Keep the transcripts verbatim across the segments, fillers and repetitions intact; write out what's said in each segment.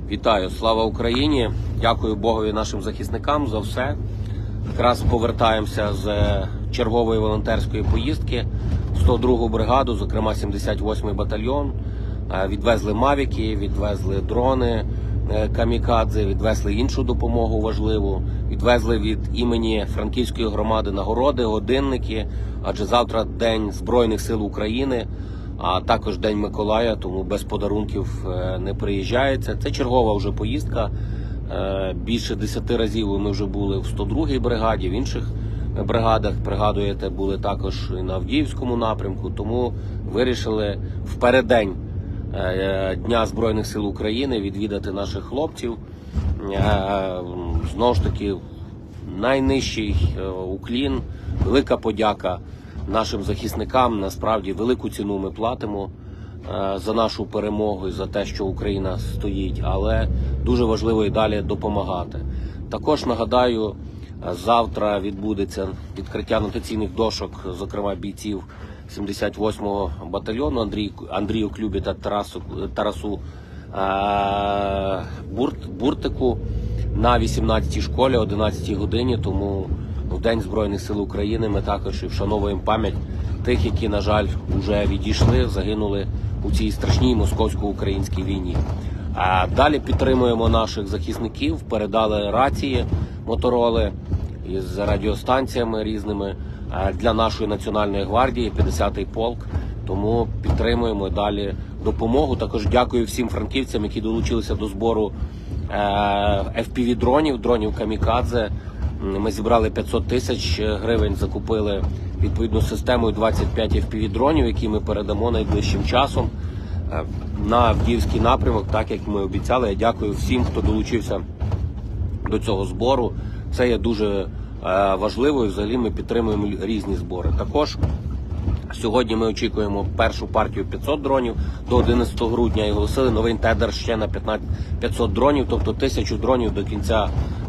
Вітаю, слава Україні! Дякую Богові нашим захисникам за все. Якраз повертаємося з чергової волонтерської поїздки в сто другу бригаду, зокрема сімдесят восьмий батальйон. Відвезли мавіки, відвезли дрони камікадзе, відвезли іншу допомогу важливу. Відвезли від імені Франківської громади нагороди, годинники, адже завтра День Збройних сил України, а також День Миколая, тому без подарунків не приїжджається. Це чергова вже поїздка. Більше десяти разів ми вже були в сто другій бригаді, в інших бригадах, пригадуєте, були також і на Авдіївському напрямку, тому вирішили в переддень Дня Збройних сил України відвідати наших хлопців. Знову ж таки, найнижчий уклін, велика подяка нашим захисникам. Насправді, велику ціну ми платимо за нашу перемогу і за те, що Україна стоїть, але дуже важливо і далі допомагати. Також нагадаю, завтра відбудеться відкриття нотаційних дошок, зокрема бійців сімдесят восьмого батальйону Андрій, Андрію Клюбі та Тарасу, Тарасу е, Бурт, Буртику на вісімнадцятій школі о одинадцятій годині, тому в День Збройних сил України ми також і вшановуємо пам'ять тих, які, на жаль, вже відійшли, загинули у цій страшній московсько-українській війні. А далі підтримуємо наших захисників, передали рації Мотороли із радіостанціями різними для нашої Національної гвардії, п'ятдесятий полк, тому підтримуємо далі допомогу. Також дякую всім франківцям, які долучилися до збору еф пі ві-дронів, дронів камікадзе. Ми зібрали п'ятсот тисяч гривень, закупили відповідну систему двадцять п'ять еф пі ві-дронів, які ми передамо найближчим часом на Авдіївський напрямок, так як ми обіцяли. Я дякую всім, хто долучився до цього збору. Це є дуже важливо і взагалі ми підтримуємо різні збори. Також сьогодні ми очікуємо першу партію п'ятсот дронів до одинадцятого грудня і оголосили новий тендер ще на п'ятсот дронів, тобто тисячу дронів до кінця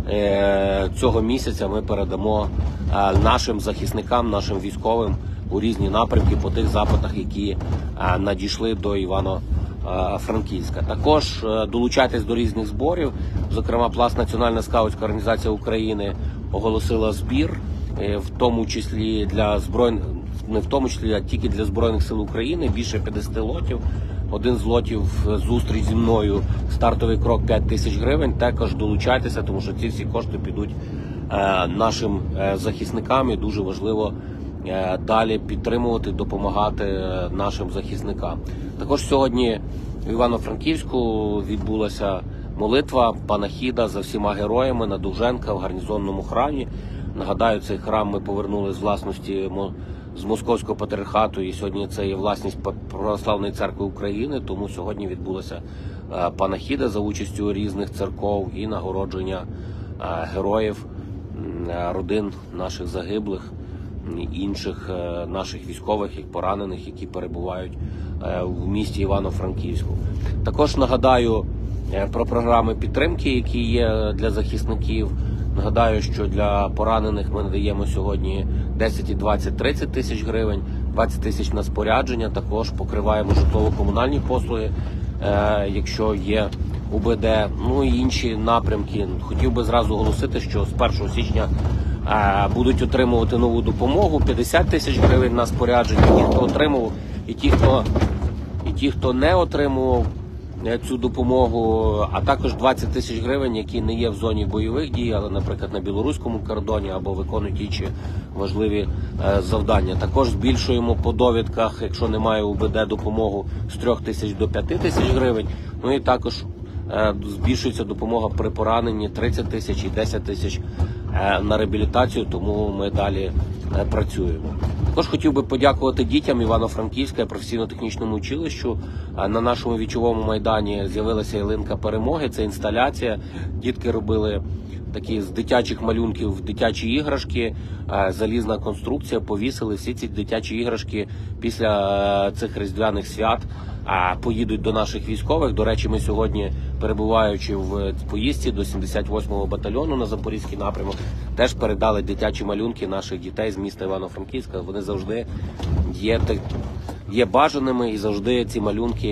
е, цього місяця ми передамо е, нашим захисникам, нашим військовим у різні напрямки по тих запитах, які е, надійшли до Івано-Франківська. Також е, долучайтесь до різних зборів, зокрема Пласт Національна скаутська організація України оголосила збір, е, в тому числі для збройних, не в тому числі, а тільки для Збройних сил України, більше п'ятдесят лотів. Один з лотів зустріч зі мною, стартовий крок п'ять тисяч гривень. Також долучайтеся, тому що ці всі кошти підуть е, нашим е, захисникам і дуже важливо е, далі підтримувати, допомагати е, нашим захисникам. Також сьогодні в Івано-Франківську відбулася молитва, панахіда за всіма героями на Довженка в гарнізонному храмі. Нагадаю, цей храм ми повернули з власності з Московського патріархату, і сьогодні це є власність Православної церкви України, тому сьогодні відбулася панахіда за участю різних церков і нагородження героїв, родин наших загиблих, інших наших військових і поранених, які перебувають в місті Івано-Франківську. Також нагадаю про програми підтримки, які є для захисників. Нагадаю, що для поранених ми надаємо сьогодні десять, двадцять, тридцять тисяч гривень, двадцять тисяч на спорядження, також покриваємо житлово-комунальні послуги, е, якщо є у бе де, ну і інші напрямки. Хотів би зразу оголосити, що з першого січня е, будуть отримувати нову допомогу, п'ятдесят тисяч гривень на спорядження, ті, хто отримував, і ті, хто, і ті, хто не отримував цю допомогу, а також двадцять тисяч гривень, які не є в зоні бойових дій, але, наприклад, на білоруському кордоні або виконують інші важливі е, завдання. Також збільшуємо по довідках, якщо немає у бе де, допомогу з трьох тисяч до п'яти тисяч гривень. Ну і також е, збільшується допомога при пораненні тридцять тисяч і десять тисяч е, на реабілітацію, тому ми далі е, працюємо. Також хотів би подякувати дітям Івано-Франківська професійно-технічному училищу. На нашому вічовому майдані з'явилася ялинка перемоги, це інсталяція. Дітки робили такі з дитячих малюнків дитячі іграшки, залізна конструкція, повісили. Всі ці дитячі іграшки після цих різдвяних свят поїдуть до наших військових. До речі, ми сьогодні, перебуваючи в поїздці до сімдесят восьмого батальйону на Запорізький напрямок, теж передали дитячі малюнки наших дітей з міста Івано-Франківська. Вони завжди є, є бажаними і завжди ці малюнки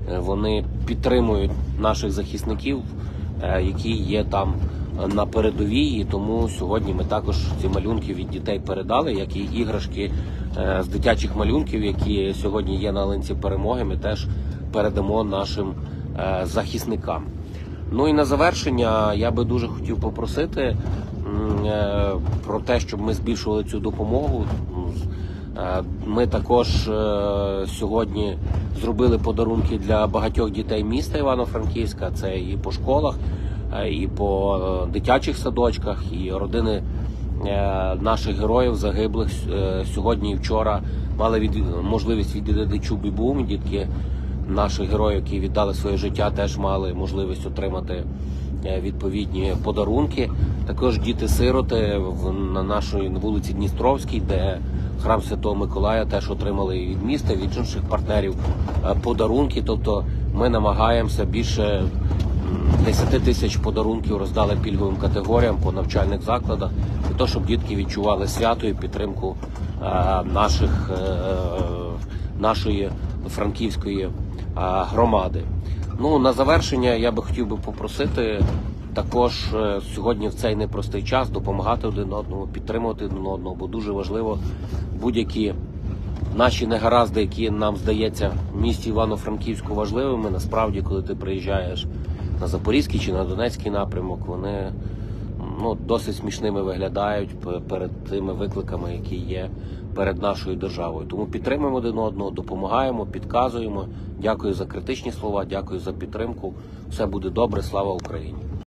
вони підтримують наших захисників, які є там на передовій. І тому сьогодні ми також ці малюнки від дітей передали, як і іграшки з дитячих малюнків, які сьогодні є на ялинці перемоги, ми теж передамо нашим захисникам. Ну і на завершення я би дуже хотів попросити про те, щоб ми збільшували цю допомогу. Ми також сьогодні зробили подарунки для багатьох дітей міста Івано-Франківська. Це і по школах, і по дитячих садочках, і родини наших героїв загиблих сьогодні і вчора мали від... можливість відвідати Чубі-Бум. Дітки наших героїв, які віддали своє життя, теж мали можливість отримати відповідні подарунки. Також діти-сироти на нашій вулиці Дністровській, де храм Святого Миколая, теж отримали від міста, від інших партнерів подарунки. Тобто ми намагаємося більше десять тисяч подарунків роздали пільговим категоріям по навчальних закладах, для того, щоб дітки відчували свято і підтримку наших, нашої франківської громади. Ну, на завершення я би хотів би попросити також сьогодні в цей непростий час допомагати один одному, підтримувати один одного, бо дуже важливо будь-які наші негаразди, які нам здається в місті Івано-Франківську важливими, насправді, коли ти приїжджаєш на Запорізький чи на Донецький напрямок, вони ну, досить смішними виглядають перед тими викликами, які є перед нашою державою. Тому підтримуємо один одного, допомагаємо, підказуємо. Дякую за критичні слова, дякую за підтримку. Все буде добре, слава Україні!